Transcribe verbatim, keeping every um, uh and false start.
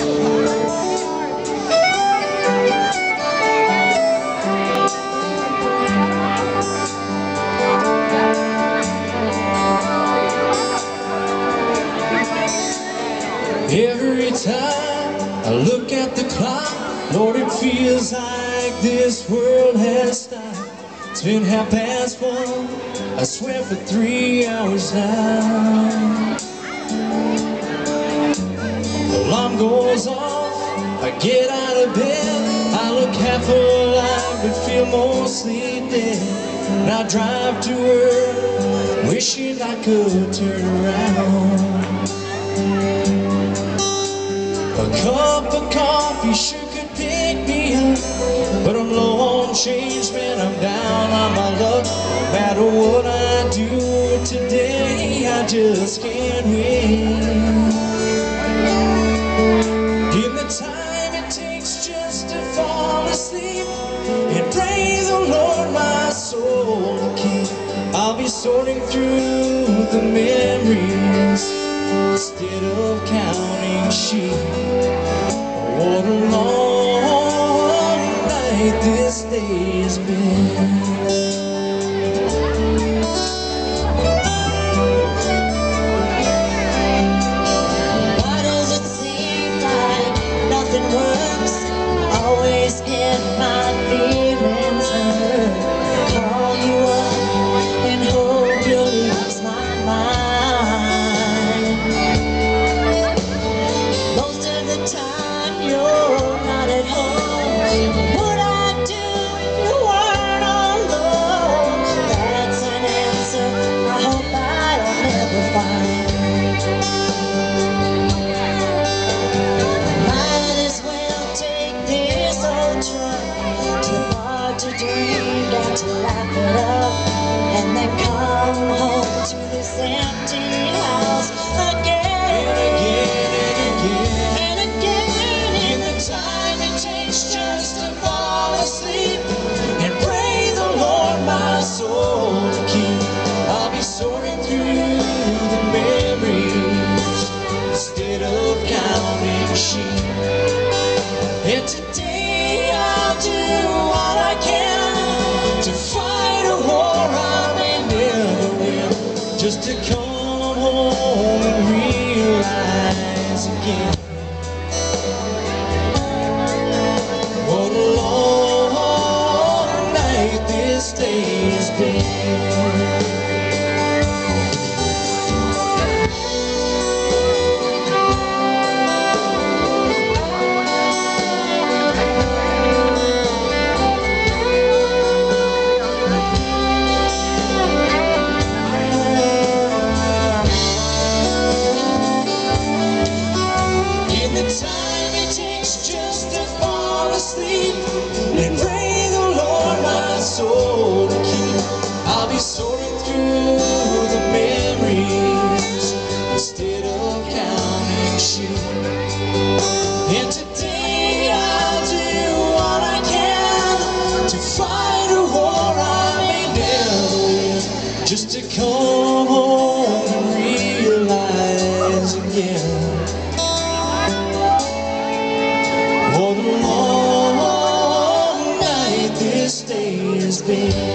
Every time I look at the clock, Lord, it feels like this world has stopped. It's been half past one, I swear, for three hours now. The alarm goes off, I get out of bed, I look half alive but feel mostly dead. And I drive to work, wishing I could turn around. A cup of coffee sure could pick me up, but I'm low on change, man, I'm down on my luck. No matter what I do today, I just can't win. In the time it takes just to fall asleep and pray the Lord my soul to keep, I'll be sorting through the memories instead of counting sheep. What a long night this day has been. Why does it seem like nothing works? Always get my feelings hurt. Call you up and hope you'll lose my mind. Most of the time you're not at home. What I'd do if you weren't alone? That's an answer I hope I'll never find. Might as well take this old truck to the bar to drink and to laugh it up, and then come home to this empty house again. And again, in the time it takes just to fall asleep and pray the Lord my soul to keep, I'll be sorting through the memories instead of counting sheep. And today I'll do what I can to fight a war I may never win, just to come home and realize again what a long night this day has been. Time it takes just to fall asleep and pray the Lord my soul to keep, I'll be sorting through the memories instead of counting sheep. And today I'll do what I can to fight a war I may never win, just to come home and realize again what a long night this day has been.